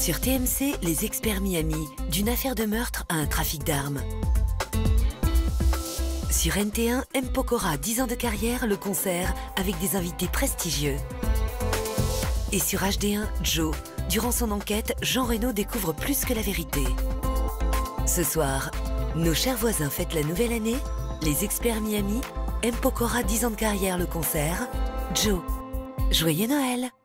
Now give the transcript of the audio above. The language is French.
Sur TMC, les experts Miami, d'une affaire de meurtre à un trafic d'armes. Sur NT1, M. Pokora, 10 ans de carrière, le concert, avec des invités prestigieux. Et sur HD1, Joe. Durant son enquête, Jean Reno découvre plus que la vérité. Ce soir, nos chers voisins fêtent la nouvelle année, les experts Miami, M. Pokora, 10 ans de carrière, le concert, Joe. Joyeux Noël!